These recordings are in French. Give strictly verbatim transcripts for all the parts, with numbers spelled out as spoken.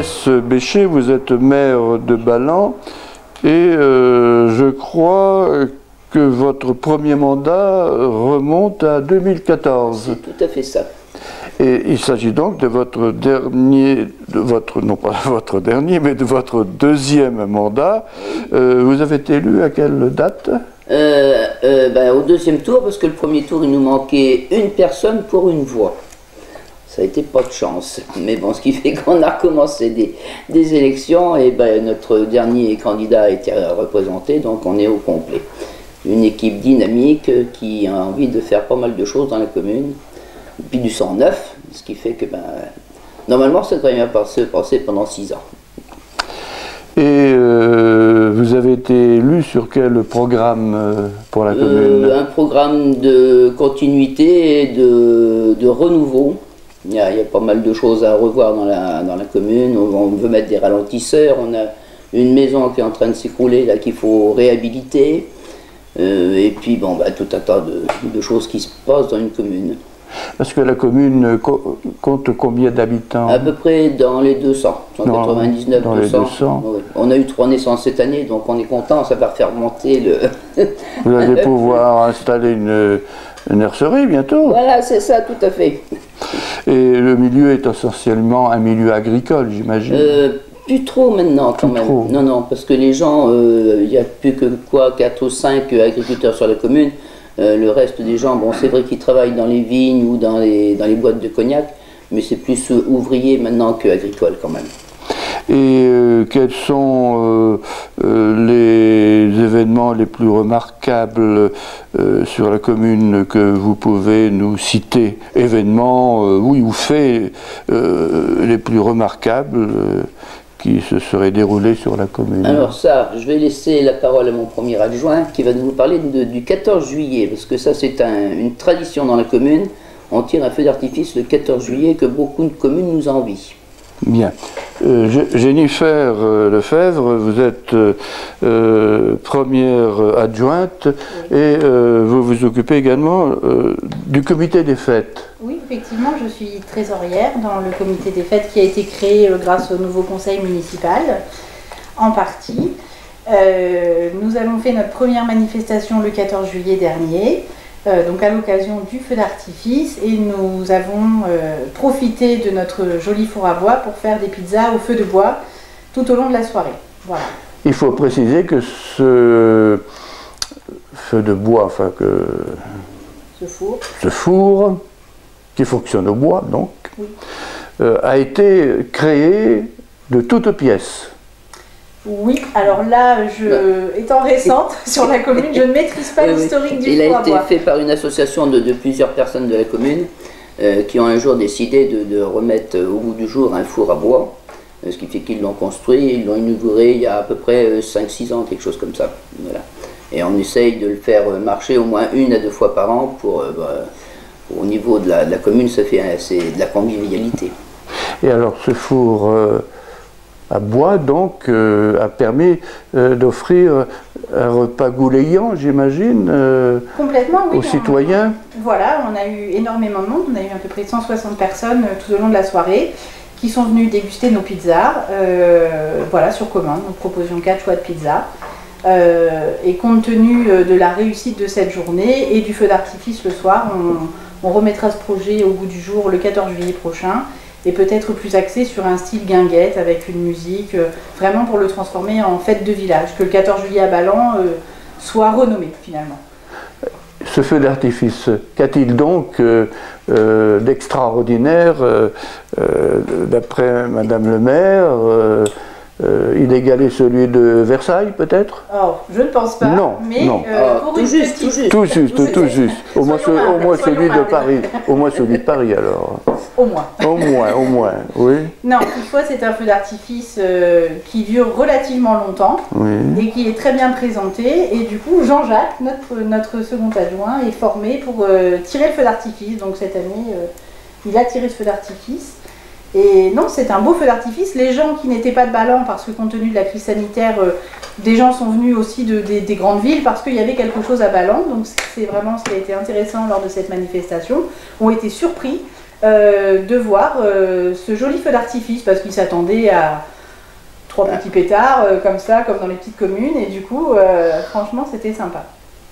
Agnès Bécher, vous êtes maire de Ballan et euh, je crois que votre premier mandat remonte à deux mille quatorze. C'est tout à fait ça. Et il s'agit donc de votre dernier, de votre, non pas votre dernier, mais de votre deuxième mandat. Euh, vous avez été élu à quelle date? euh, euh, ben, Au deuxième tour, parce que le premier tour, il nous manquait une personne pour une voix. Ça a été pas de chance. Mais bon, ce qui fait qu'on a recommencé des, des élections, et ben, notre dernier candidat a été représenté, donc on est au complet. Une équipe dynamique qui a envie de faire pas mal de choses dans la commune. Puis du sang neuf, ce qui fait que ben, normalement ça devrait bien passer, passer pendant six ans. Et euh, vous avez été élu sur quel programme euh, pour la commune? euh, Un programme de continuité et de, de renouveau. Il y, a, il y a pas mal de choses à revoir dans la, dans la commune. On, on veut mettre des ralentisseurs, on a une maison qui est en train de s'écrouler, là qu'il faut réhabiliter. Euh, et puis bon, bah, tout un tas de, de choses qui se passent dans une commune. Parce que la commune co compte combien d'habitants? À peu près dans les deux cents, cent quatre-vingt-dix-neuf, dans deux cents. Les deux cents. Oui. On a eu trois naissances cette année, donc on est content, ça va faire remonter le... Vous allez pouvoir installer une, une nurserie bientôt. Voilà, c'est ça, tout à fait. Et le milieu est essentiellement un milieu agricole, j'imagine. Euh, plus trop maintenant, quand plus même. Trop. Non, non, parce que les gens, il euh, n'y a plus que quoi, quatre ou cinq agriculteurs sur la commune. Euh, le reste des gens, bon, c'est vrai qu'ils travaillent dans les vignes ou dans les, dans les boîtes de cognac, mais c'est plus euh, ouvrier maintenant qu'agricole quand même. Et euh, quels sont euh, euh, les événements les plus remarquables euh, sur la commune que vous pouvez nous citer? Événements, euh, oui, ou faits euh, les plus remarquables euh, qui se seraient déroulés sur la commune? Alors ça, je vais laisser la parole à mon premier adjoint qui va nous parler de, du quatorze juillet, parce que ça c'est un, une tradition dans la commune. On tire un feu d'artifice le quatorze juillet que beaucoup de communes nous envient. Bien. Euh, Jennifer euh, Lefebvre, vous êtes euh, euh, première adjointe, oui. Et euh, vous vous occupez également euh, du comité des fêtes. Oui, effectivement, je suis trésorière dans le comité des fêtes qui a été créé euh, grâce au nouveau conseil municipal, en partie. Euh, nous avons fait notre première manifestation le quatorze juillet dernier. Euh, donc à l'occasion du feu d'artifice, et nous avons euh, profité de notre joli four à bois pour faire des pizzas au feu de bois tout au long de la soirée. Voilà. Il faut préciser que ce feu de bois, enfin que ce four, ce four qui fonctionne au bois donc, oui. euh, a été créé de toutes pièces. Oui, alors là, je, étant récente sur la commune, je ne maîtrise pas oui, l'historique oui. du Il four à bois. Il a été fait par une association de, de plusieurs personnes de la commune euh, qui ont un jour décidé de, de remettre au bout du jour un four à bois, euh, ce qui fait qu'ils l'ont construit, ils l'ont inauguré il y a à peu près cinq six ans, quelque chose comme ça. Voilà. Et on essaye de le faire marcher au moins une à deux fois par an pour, euh, bah, au niveau de la, de la commune, ça fait c'est de la convivialité. Et alors ce four euh... à bois, donc, euh, a permis euh, d'offrir un repas goulayant, j'imagine, euh, complètement, oui, aux citoyens. On, voilà, on a eu énormément de monde, on a eu à peu près cent soixante personnes euh, tout au long de la soirée qui sont venues déguster nos pizzas, euh, voilà, sur commande. Nous proposions quatre choix de pizzas. Euh, et compte tenu de la réussite de cette journée et du feu d'artifice le soir, on, on remettra ce projet au goût du jour le quatorze juillet prochain. Et peut-être plus axé sur un style guinguette avec une musique, euh, vraiment pour le transformer en fête de village, que le quatorze juillet à Ballan euh, soit renommé finalement. Ce feu d'artifice, qu'a-t-il donc euh, euh, d'extraordinaire, euh, euh, d'après Madame le maire euh, euh, il égalait celui de Versailles peut-être? Oh, je ne pense pas. Non, mais non. Euh, pour tout, une juste, petite... tout juste, tout juste, tout juste, tout juste. Au moins, ce, au moins celui de Paris. Au moins celui de Paris alors. Au moins. Au moins, au moins, oui. Non, toutefois c'est un feu d'artifice euh, qui dure relativement longtemps, oui. Et qui est très bien présenté. Et du coup, Jean-Jacques, notre, notre second adjoint, est formé pour euh, tirer le feu d'artifice. Donc cette année, euh, il a tiré ce feu d'artifice. Et non, c'est un beau feu d'artifice. Les gens qui n'étaient pas de Ballan, parce que compte tenu de la crise sanitaire, euh, des gens sont venus aussi de, de, des grandes villes parce qu'il y avait quelque chose à Ballan. Donc c'est vraiment ce qui a été intéressant lors de cette manifestation, ont été surpris euh, de voir euh, ce joli feu d'artifice, parce qu'ils s'attendaient à trois petits pétards, euh, comme ça, comme dans les petites communes, et du coup, euh, franchement, c'était sympa.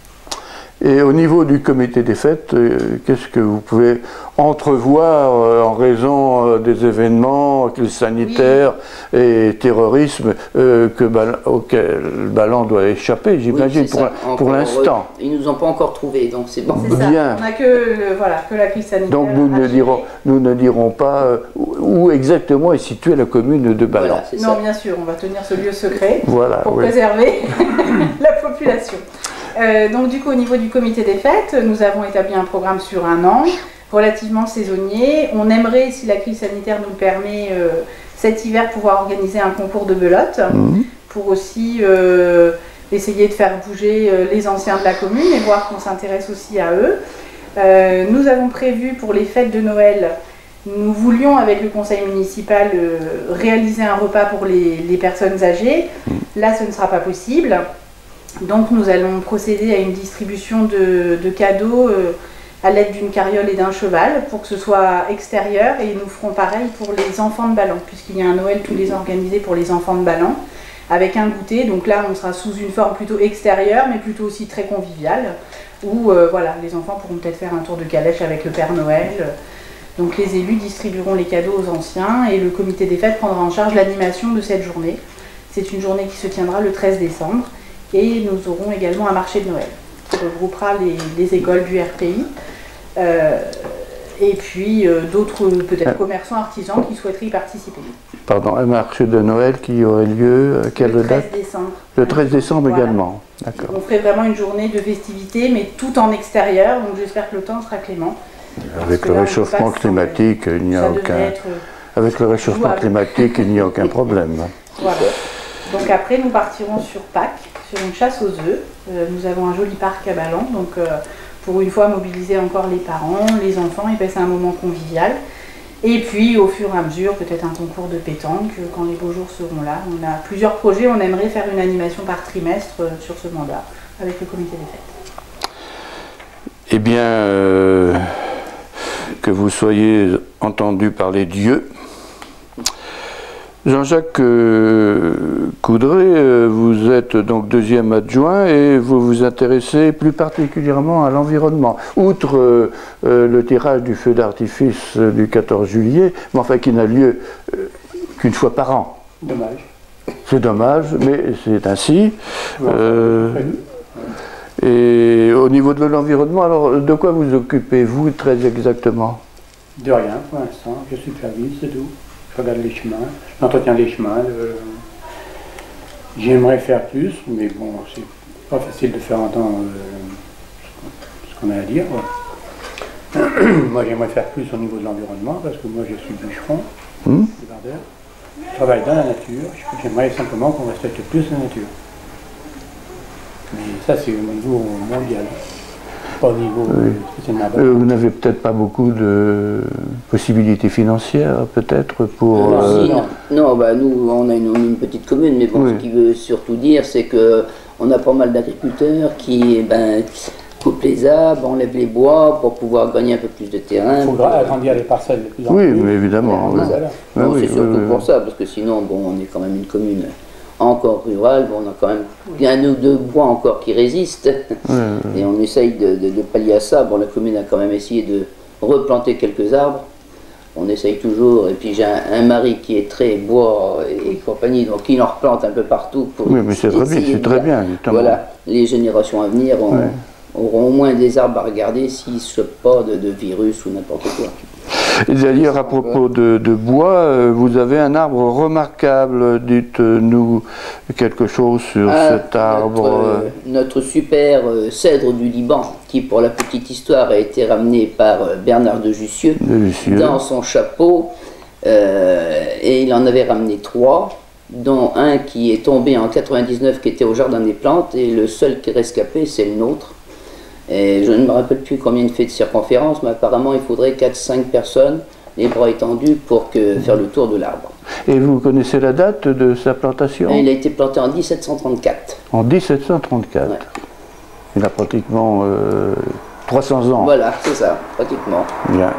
Et au niveau du comité des fêtes, euh, qu'est-ce que vous pouvez entrevoir euh, en raison euh, des événements, crise sanitaire oui. et terrorisme euh, que Bal auquel Ballan doit échapper, j'imagine, oui, pour, pour l'instant. Ils ne nous ont pas encore trouvés, donc c'est bon. C'est ça. Bien. On n'a que, le, voilà, que la crise sanitaire. Donc nous ne, dirons, nous ne dirons pas euh, où exactement est située la commune de Ballan. Voilà, non, ça. Bien sûr, on va tenir ce lieu secret voilà, pour oui. préserver la population. Euh, donc du coup au niveau du comité des fêtes, nous avons établi un programme sur un an, relativement saisonnier. On aimerait, si la crise sanitaire nous le permet, euh, cet hiver pouvoir organiser un concours de belote, mmh. pour aussi euh, essayer de faire bouger euh, les anciens de la commune et voir qu'on s'intéresse aussi à eux. Euh, nous avons prévu pour les fêtes de Noël, nous voulions avec le conseil municipal euh, réaliser un repas pour les, les personnes âgées. Mmh. Là ce ne sera pas possible. Donc nous allons procéder à une distribution de, de cadeaux euh, à l'aide d'une carriole et d'un cheval pour que ce soit extérieur, et nous ferons pareil pour les enfants de Ballan, puisqu'il y a un Noël tous les ans organisé pour les enfants de Ballan avec un goûter. Donc là on sera sous une forme plutôt extérieure mais plutôt aussi très conviviale, où euh, voilà, les enfants pourront peut-être faire un tour de calèche avec le Père Noël. Donc les élus distribueront les cadeaux aux anciens et le comité des fêtes prendra en charge l'animation de cette journée. C'est une journée qui se tiendra le treize décembre. Et nous aurons également un marché de Noël qui regroupera les, les écoles du R P I euh, et puis euh, d'autres peut-être commerçants, artisans qui souhaiteraient y participer. Pardon, un marché de Noël qui aurait lieu à quelle date ? Le treize décembre. Le treize décembre voilà. Également. D'accord. On ferait vraiment une journée de festivités, mais tout en extérieur, donc j'espère que le temps sera clément. Avec le réchauffement climatique, il n'y a aucun. Avec le réchauffement climatique, il n'y a aucun problème. Voilà. Donc après, nous partirons sur Pâques, sur une chasse aux œufs. Euh, nous avons un joli parc à Ballan, donc euh, pour une fois mobiliser encore les parents, les enfants, et passer un moment convivial. Et puis au fur et à mesure, peut-être un concours de pétanque quand les beaux jours seront là. On a plusieurs projets, on aimerait faire une animation par trimestre euh, sur ce mandat avec le comité des fêtes. Eh bien, euh, que vous soyez entendu par les dieux. Jean-Jacques euh, Coudray, euh, vous êtes donc deuxième adjoint et vous vous intéressez plus particulièrement à l'environnement. Outre euh, euh, le tirage du feu d'artifice euh, du quatorze juillet, mais enfin qui n'a lieu euh, qu'une fois par an. Dommage. C'est dommage, mais c'est ainsi. Euh, et au niveau de l'environnement, alors de quoi vous occupez-vous très exactement? De rien pour l'instant, je supervise, c'est tout. Je regarde les chemins, j'entretiens les chemins. Le... J'aimerais faire plus, mais bon, c'est pas facile de faire entendre euh, ce qu'on a à dire. Moi, j'aimerais faire plus au niveau de l'environnement, parce que moi, je suis bûcheron, mmh. Je travaille dans la nature, j'aimerais simplement qu'on respecte plus la nature. Mais ça, c'est au niveau mondial. Pas au niveau oui. euh, Vous n'avez peut-être pas beaucoup de possibilités financières, peut-être, pour... Non, euh... si, non. non bah, nous, on a une, une petite commune, mais bon, oui. Ce qui veut surtout dire, c'est qu'on a pas mal d'agriculteurs qui ben, coupent les arbres, enlèvent les bois pour pouvoir gagner un peu plus de terrain. Il faudra agrandir les parcelles de plus en oui, plus. Oui, mais évidemment. Oui. Voilà. Bon, oui, c'est surtout oui, pour oui. ça, parce que sinon, bon, on est quand même une commune encore rurale, bon, on a quand même il y a un ou deux bois encore qui résistent, oui, oui. Et on essaye de, de, de pallier à ça. Bon, la commune a quand même essayé de replanter quelques arbres, on essaye toujours, et puis j'ai un, un mari qui est très bois et compagnie, donc il en replante un peu partout. Pour oui, mais c'est très bien, c'est très bien. Voilà, les générations à venir ont, oui. auront au moins des arbres à regarder s'ils ne chopent pas de, de virus ou n'importe quoi. D'ailleurs, à propos de, de bois, vous avez un arbre remarquable. Dites-nous quelque chose sur ah, cet arbre. Notre, notre super euh, cèdre du Liban, qui, pour la petite histoire, a été ramené par euh, Bernard de Jussieu, de Jussieu dans son chapeau. Euh, et il en avait ramené trois, dont un qui est tombé en quatre-vingt-dix-neuf, qui était au Jardin des Plantes, et le seul qui est rescapé, c'est le nôtre. Et je ne me rappelle plus combien il fait de circonférence, mais apparemment il faudrait quatre cinq personnes, les bras étendus, pour que, faire le tour de l'arbre. Et vous connaissez la date de sa plantation? Il a été planté en mille sept cent trente-quatre. En mille sept cent trente-quatre. Ouais. Il a pratiquement euh, trois cents ans. Voilà, c'est ça, pratiquement. Bien.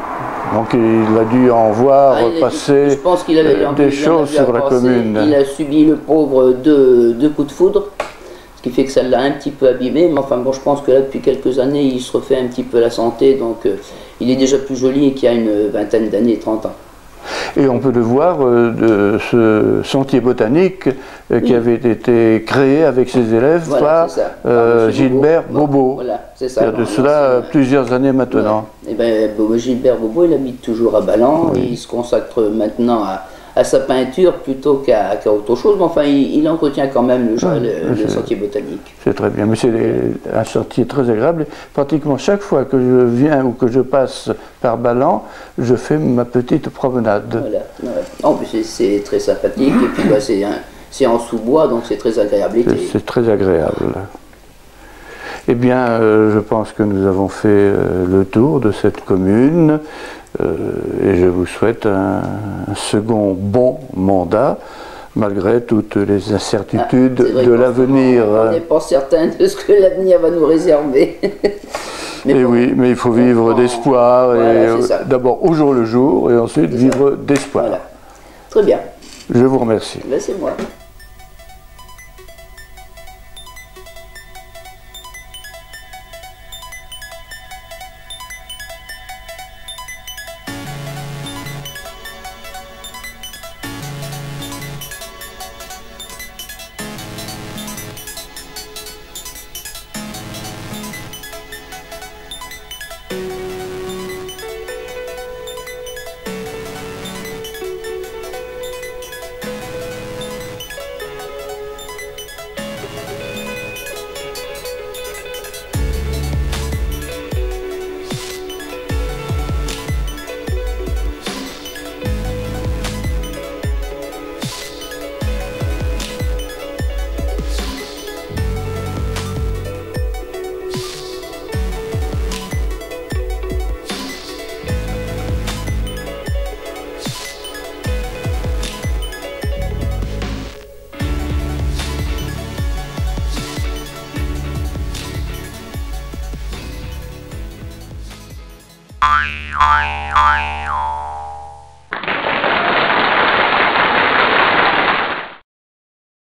Donc il a dû en voir Ah, il- passer je pense qu'il avait euh, des il en a choses vu à sur la passer. commune. Il a subi le pauvre deux, deux coups de foudre, ce qui fait que ça l'a un petit peu abîmé. Mais enfin bon, je pense que là depuis quelques années, il se refait un petit peu la santé, donc euh, il est déjà plus joli qu'il y a une vingtaine d'années, trente ans. Et on peut le voir euh, de ce sentier botanique euh, qui Oui. avait été créé avec ses élèves Voilà, par c'est ça. euh, Par Monsieur Gilbert Bobo. Bobo. Voilà, c'est ça. Il y a de Non, cela non, euh, c'est- plusieurs années maintenant. Ouais. Eh ben, Bobo- Gilbert Bobo, il habite toujours à Ballan. Oui. Il se consacre maintenant à, à sa peinture plutôt qu'à qu'à autre chose. Mais enfin, il, il entretient quand même le, Ouais, le- le c'est- sentier botanique. C'est très bien, mais c'est des- un sentier très agréable. Pratiquement chaque fois que je viens ou que je passe par Ballan, je fais ma petite promenade. Voilà. Ouais. En plus, c'est- c'est très sympathique. Et puis, bah, c'est un- c'est en sous-bois, donc c'est très agréable l'été. C'est c'est très agréable. Eh bien, euh, je pense que nous avons fait euh, le tour de cette commune euh, et je vous souhaite un, un second bon mandat, malgré toutes les incertitudes Ah, c'est vrai de qu'en ce l'avenir. moment, On n'est pas certain de ce que l'avenir va nous réserver. Mais Et bon, oui, mais il faut vivre on- d'espoir, Voilà, et c'est euh, ça. d'abord au jour le jour, et ensuite C'est ça. vivre d'espoir. Voilà. Très bien. Je vous remercie. Ben, c'est moi. Oi, oi, oi, oi.